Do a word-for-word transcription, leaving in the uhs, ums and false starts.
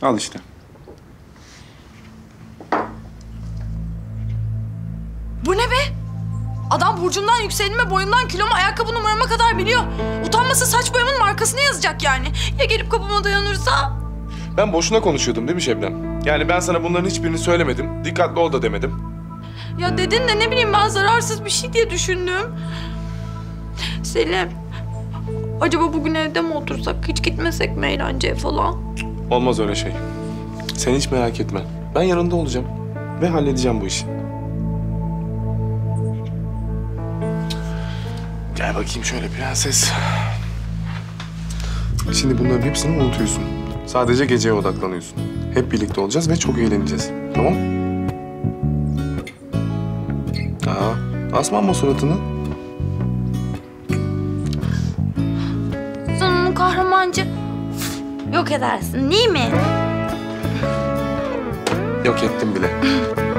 Al işte. Bu ne be? Adam burcumdan, yükselime, boyumdan, kiloma, ayakkabı numarama kadar biliyor. Utanmasa saç boyamın markasını yazacak yani. Ya gelip kapıma dayanırsa? Ben boşuna konuşuyordum değil mi Şebnem? Yani ben sana bunların hiçbirini söylemedim. Dikkatli ol da demedim. Ya dedin de ne bileyim ben zararsız bir şey diye düşündüm. Selim, acaba bugün evde mi otursak? Hiç gitmesek mi eğlenceye falan? Olmaz öyle şey. Sen hiç merak etme. Ben yanında olacağım. Ve halledeceğim bu işi. Gel bakayım şöyle prenses. Şimdi bunların hepsini unutuyorsun. Sadece geceye odaklanıyorsun. Hep birlikte olacağız ve çok eğleneceğiz. Tamam? Aa, asma ama suratını. Sonunu kahramancı yok edersin değil mi? Yok ettim bile.